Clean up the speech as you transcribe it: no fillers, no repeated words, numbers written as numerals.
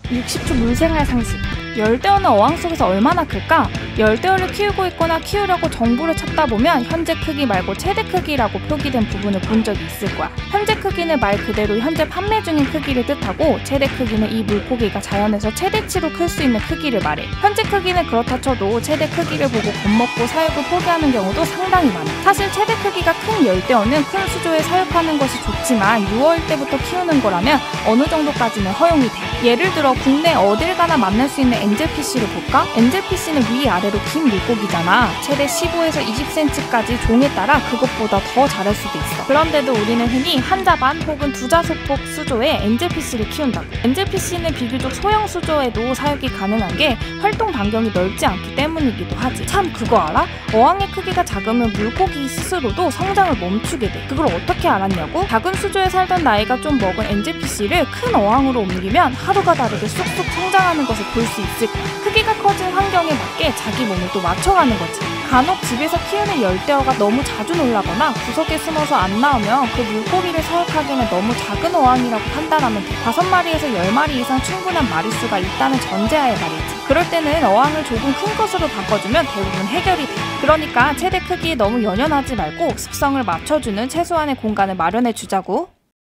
60초 물생활 상식. 열대어는 어항 속에서 얼마나 클까? 열대어를 키우고 있거나 키우려고 정보를 찾다 보면 현재 크기 말고 최대 크기라고 표기된 부분을 본 적이 있을 거야. 현재 크기는 말 그대로 현재 판매 중인 크기를 뜻하고, 최대 크기는 이 물고기가 자연에서 최대치로 클 수 있는 크기를 말해. 현재 크기는 그렇다 쳐도 최대 크기를 보고 겁먹고 사육을 포기하는 경우도 상당히 많아. 사실 최대 크기가 큰 열대어는 큰 수조에 사육하는 것이 좋지만 유어일 때부터 키우는 거라면 어느 정도까지는 허용이 돼. 예를 들어 국내 어딜 가나 만날 수 있는 엔젤피쉬를 볼까? 엔젤피쉬는 위아래로 긴 물고기잖아. 최대 15에서 20cm까지 종에 따라 그것보다 더 자랄 수도 있어. 그런데도 우리는 흔히 한자 반 혹은 두자 소폭 수조에 엔젤피쉬를 키운다고. 엔젤피쉬는 비교적 소형 수조에도 사육이 가능한 게 활동 반경이 넓지 않기 때문이기도 하지. 참 그거 알아? 어항의 크기가 작으면 물고기 스스로도 성장을 멈추게 돼. 그걸 어떻게 알았냐고? 작은 수조에 살던 나이가 좀 먹은 엔젤피쉬를 큰 어항으로 옮기면 하루가 다르게 쑥쑥 성장하는 것을 볼 수 있을 거야. 크기가 커진 환경에 맞게 자기 몸을 또 맞춰가는 거지. 간혹 집에서 키우는 열대어가 너무 자주 놀라거나 구석에 숨어서 안 나오면 그 물고기를 사육하기에는 너무 작은 어항이라고 판단하면 돼. 5마리에서 10마리 이상 충분한 마리수가 있다는 전제하에 말이지. 그럴 때는 어항을 조금 큰 것으로 바꿔주면 대부분 해결이 돼. 그러니까 최대 크기에 너무 연연하지 말고 습성을 맞춰주는 최소한의 공간을 마련해주자고.